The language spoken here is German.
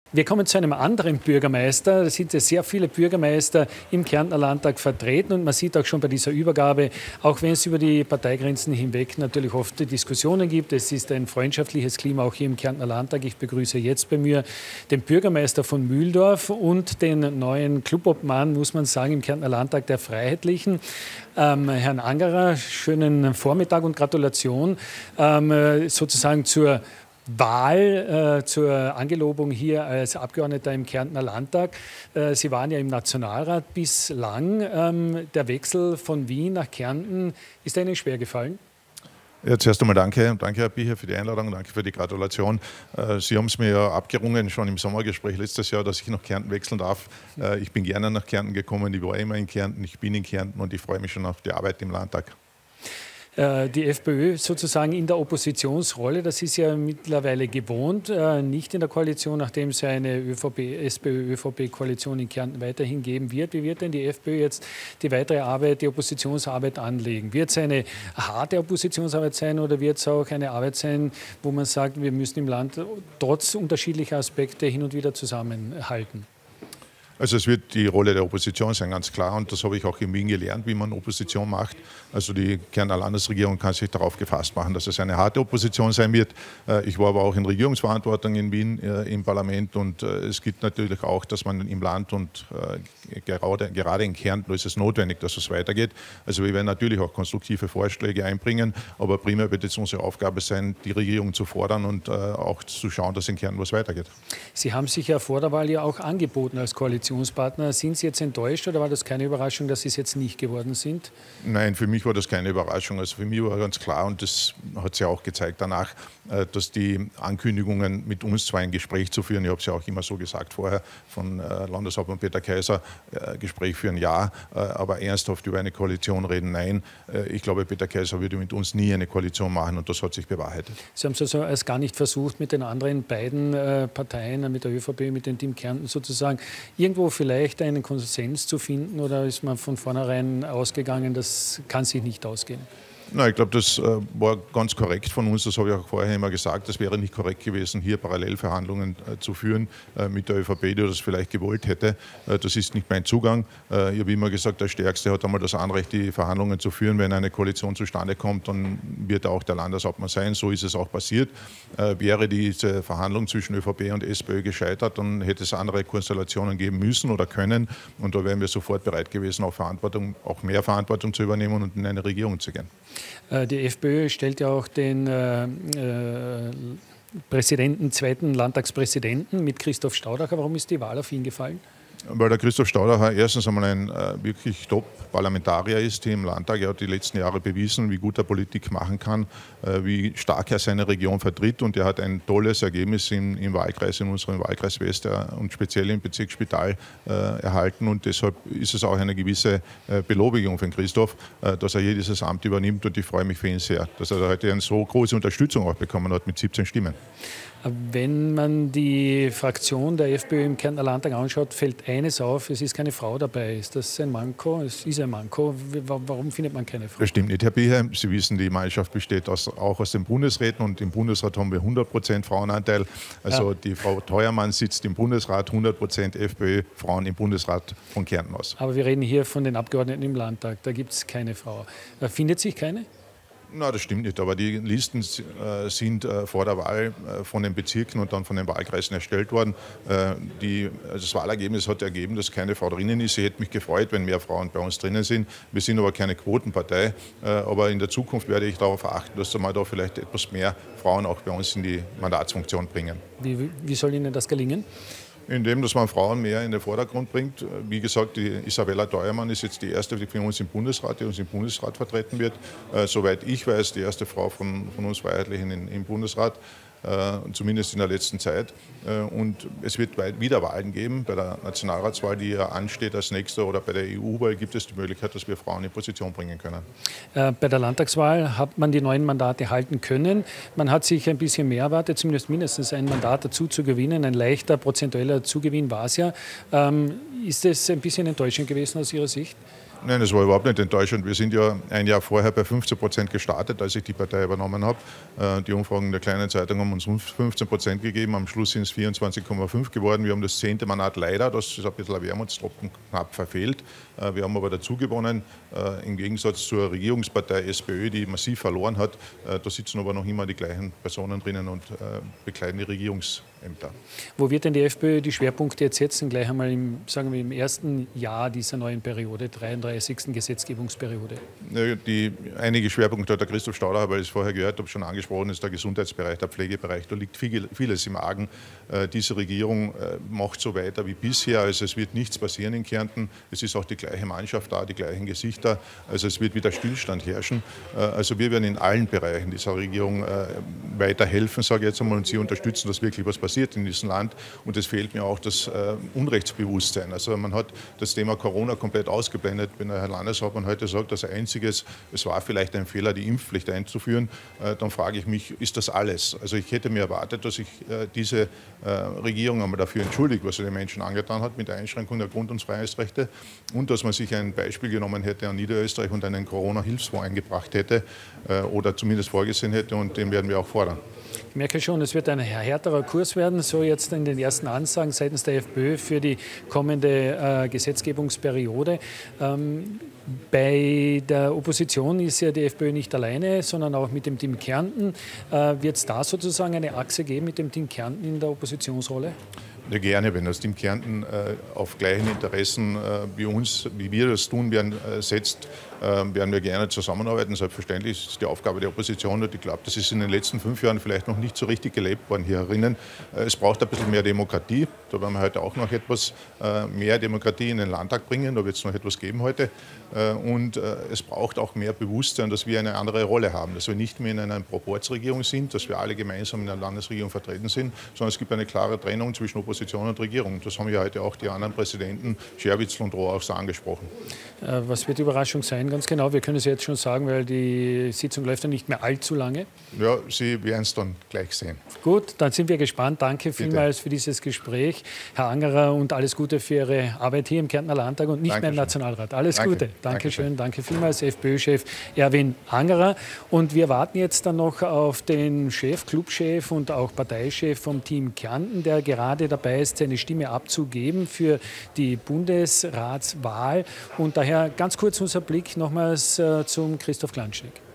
Wir kommen zu einem anderen Bürgermeister. Da sind ja sehr viele Bürgermeister im Kärntner Landtag vertreten und man sieht auch schon bei dieser Übergabe, auch wenn es über die Parteigrenzen hinweg natürlich oft Diskussionen gibt, es ist ein freundschaftliches Klima auch hier im Kärntner Landtag. Ich begrüße jetzt bei mir den Bürgermeister von Mühldorf und den neuen Clubobmann, muss man sagen, im Kärntner Landtag der Freiheitlichen, Herrn Angerer. Schönen Vormittag und Gratulation sozusagen zur Wahl, zur Angelobung hier als Abgeordneter im Kärntner Landtag. Sie waren ja im Nationalrat bislang. Der Wechsel von Wien nach Kärnten, ist Ihnen schwer gefallen? Ja, zuerst einmal danke. Danke, Herr Bicher, für die Einladung. Danke für die Gratulation. Sie haben es mir ja abgerungen, schon im Sommergespräch letztes Jahr, dass ich nach Kärnten wechseln darf. Ich bin gerne nach Kärnten gekommen. Ich war immer in Kärnten. Ich bin in Kärnten und ich freue mich schon auf die Arbeit im Landtag. Die FPÖ sozusagen in der Oppositionsrolle, das ist ja mittlerweile gewohnt, nicht in der Koalition, nachdem es ja eine SPÖ-ÖVP-Koalition in Kärnten weiterhin geben wird. Wie wird denn die FPÖ jetzt die weitere Arbeit, die Oppositionsarbeit anlegen? Wird es eine harte Oppositionsarbeit sein oder wird es auch eine Arbeit sein, wo man sagt, wir müssen im Land trotz unterschiedlicher Aspekte hin und wieder zusammenhalten? Also es wird die Rolle der Opposition sein, ganz klar. Und das habe ich auch in Wien gelernt, wie man Opposition macht. Also die Kärntner Landesregierung kann sich darauf gefasst machen, dass es eine harte Opposition sein wird. Ich war aber auch in Regierungsverantwortung in Wien im Parlament. Und es gibt natürlich auch, dass man im Land und gerade in Kärnten ist es notwendig, dass es weitergeht. Also wir werden natürlich auch konstruktive Vorschläge einbringen. Aber primär wird es unsere Aufgabe sein, die Regierung zu fordern und auch zu schauen, dass in Kärnten was weitergeht. Sie haben sich ja vor der Wahl ja auch angeboten als Koalitionspartner. Sind Sie jetzt enttäuscht oder war das keine Überraschung, dass Sie es jetzt nicht geworden sind? Nein, für mich war das keine Überraschung. Also für mich war ganz klar, und das hat sich auch gezeigt danach, dass die Ankündigungen mit uns zwar ein Gespräch zu führen, ich habe es ja auch immer so gesagt vorher von Landeshauptmann Peter Kaiser, Gespräch führen ja, aber ernsthaft über eine Koalition reden, nein. Ich glaube, Peter Kaiser würde mit uns nie eine Koalition machen und das hat sich bewahrheitet. Sie haben es also erst gar nicht versucht, mit den anderen beiden Parteien, mit der ÖVP, mit dem Team Kärnten sozusagen, irgendwo vielleicht einen Konsens zu finden oder ist man von vornherein ausgegangen, das kann sich nicht ausgehen? Nein, ich glaube, das war ganz korrekt von uns. Das habe ich auch vorher immer gesagt. Es wäre nicht korrekt gewesen, hier Parallelverhandlungen zu führen mit der ÖVP, die das vielleicht gewollt hätte. Das ist nicht mein Zugang. Ich habe immer gesagt, der Stärkste hat einmal das Anrecht, die Verhandlungen zu führen. Wenn eine Koalition zustande kommt, dann wird er auch der Landeshauptmann sein. So ist es auch passiert. Wäre diese Verhandlung zwischen ÖVP und SPÖ gescheitert, dann hätte es andere Konstellationen geben müssen oder können. Und da wären wir sofort bereit gewesen, auch mehr Verantwortung zu übernehmen und in eine Regierung zu gehen. Die FPÖ stellt ja auch den zweiten Landtagspräsidenten mit Christoph Staudacher. Warum ist die Wahl auf ihn gefallen? Weil der Christoph Staudacher erstens einmal ein wirklich Top-Parlamentarier ist hier im Landtag. Er hat die letzten Jahre bewiesen, wie gut er Politik machen kann, wie stark er seine Region vertritt. Und er hat ein tolles Ergebnis im Wahlkreis, in unserem Wahlkreis West und speziell im Bezirk Spital erhalten. Und deshalb ist es auch eine gewisse Belobigung für den Christoph, dass er hier dieses Amt übernimmt. Und ich freue mich für ihn sehr, dass er heute eine so große Unterstützung auch bekommen hat mit 17 Stimmen. Wenn man die Fraktion der FPÖ im Kärntner Landtag anschaut, fällt eines auf, es ist keine Frau dabei. Ist das ein Manko? Es ist ein Manko. Warum findet man keine Frau? Das stimmt nicht, Herr Bicher. Sie wissen, die Mannschaft besteht auch aus den Bundesräten und im Bundesrat haben wir 100% Frauenanteil. Also ja. Die Frau Theuermann sitzt im Bundesrat, 100% FPÖ, Frauen im Bundesrat von Kärnten aus. Aber wir reden hier von den Abgeordneten im Landtag, da gibt es keine Frau. Findet sich keine? Na, das stimmt nicht, aber die Listen sind vor der Wahl von den Bezirken und dann von den Wahlkreisen erstellt worden. Das Wahlergebnis hat ergeben, dass keine Frau drinnen ist. Ich hätte mich gefreut, wenn mehr Frauen bei uns drinnen sind. Wir sind aber keine Quotenpartei, aber in der Zukunft werde ich darauf achten, dass wir da vielleicht etwas mehr Frauen auch bei uns in die Mandatsfunktion bringen. Wie soll Ihnen das gelingen? Indem, dass man Frauen mehr in den Vordergrund bringt. Wie gesagt, die Isabella Theuermann ist jetzt die erste von uns im Bundesrat, die uns im Bundesrat vertreten wird. Soweit ich weiß, die erste Frau von uns Freiheitlichen im Bundesrat. Zumindest in der letzten Zeit. Und es wird wieder Wahlen geben. Bei der Nationalratswahl, die ja ansteht als nächster, oder bei der EU-Wahl gibt es die Möglichkeit, dass wir Frauen in Position bringen können. Bei der Landtagswahl hat man die 9 Mandate halten können. Man hat sich ein bisschen mehr erwartet, zumindest mindestens ein Mandat dazu zu gewinnen. Ein leichter prozentueller Zugewinn war es ja. Ist das ein bisschen enttäuschend gewesen aus Ihrer Sicht? Nein, das war überhaupt nicht enttäuschend. Wir sind ja ein Jahr vorher bei 15% gestartet, als ich die Partei übernommen habe. Die Umfragen der kleinen Zeitung haben uns 15% gegeben. Am Schluss sind es 24,5 geworden. Wir haben das 10. Mandat leider, das ist ein bisschen ein Wermutstropfen, knapp verfehlt. Wir haben aber dazu gewonnen, im Gegensatz zur Regierungspartei SPÖ, die massiv verloren hat. Da sitzen aber noch immer die gleichen Personen drinnen und bekleiden die Regierungsämter. Wo wird denn die FPÖ die Schwerpunkte jetzt setzen, gleich einmal sagen wir, im ersten Jahr dieser neuen Periode, 33. Gesetzgebungsperiode? Einige Schwerpunkte hat der Christoph Stauder, weil ich es vorher gehört habe, schon angesprochen, ist der Gesundheitsbereich, der Pflegebereich. Da liegt vieles im Argen. Diese Regierung macht so weiter wie bisher. Also es wird nichts passieren in Kärnten. Es ist auch die gleiche Mannschaft da, die gleichen Gesichter. Also es wird wieder Stillstand herrschen. Also wir werden in allen Bereichen dieser Regierung weiterhelfen, sage ich jetzt einmal, und sie unterstützen, dass wirklich was passiert in diesem Land. Und es fehlt mir auch das Unrechtsbewusstsein. Also man hat das Thema Corona komplett ausgeblendet. Wenn der Herr Landeshauptmann heute sagt, das Einziges, es war vielleicht ein Fehler, die Impfpflicht einzuführen, dann frage ich mich, ist das alles? Also ich hätte mir erwartet, dass sich diese Regierung einmal dafür entschuldigt, was sie den Menschen angetan hat mit der Einschränkung der Grund- und Freiheitsrechte und dass man sich ein Beispiel genommen hätte an Niederösterreich und einen Corona-Hilfsfonds eingebracht hätte oder zumindest vorgesehen hätte, und den werden wir auch fordern. Ich merke schon, es wird ein härterer Kurs werden, so jetzt in den ersten Ansagen seitens der FPÖ für die kommende Gesetzgebungsperiode. Bei der Opposition ist ja die FPÖ nicht alleine, sondern auch mit dem Team Kärnten. Wird es da sozusagen eine Achse geben mit dem Team Kärnten in der Oppositionsrolle? Ja, gerne, wenn das Team Kärnten auf gleichen Interessen wie uns, wie wir das tun werden, setzt, werden wir gerne zusammenarbeiten. Selbstverständlich ist die Aufgabe der Opposition, und ich glaube, das ist in den letzten 5 Jahren vielleicht noch nicht so richtig gelebt worden hier herinnen. Es braucht ein bisschen mehr Demokratie. Da werden wir heute auch noch etwas mehr Demokratie in den Landtag bringen. Da wird es noch etwas geben heute. Und es braucht auch mehr Bewusstsein, dass wir eine andere Rolle haben, dass wir nicht mehr in einer Proporzregierung sind, dass wir alle gemeinsam in der Landesregierung vertreten sind, sondern es gibt eine klare Trennung zwischen Opposition und Regierung. Das haben ja heute auch die anderen Präsidenten, Scherwitzl und Rohr, auch so angesprochen. Was wird die Überraschung sein, ganz genau? Wir können es jetzt schon sagen, weil die Sitzung läuft ja nicht mehr allzu lange. Ja, Sie werden es dann gleich sehen. Gut, dann sind wir gespannt. Danke vielmals für dieses Gespräch, Herr Angerer, und alles Gute für Ihre Arbeit hier im Kärntner Landtag und nicht mehr im Nationalrat. Alles Gute. Dankeschön. Danke vielmals, FPÖ-Chef Erwin Angerer. Und wir warten jetzt dann noch auf den Chef, Clubchef und auch Parteichef vom Team Kärnten, der gerade dabei ist, seine Stimme abzugeben für die Bundesratswahl. Und daher ganz kurz unser Blick nochmals zum Christoph Klanschnik.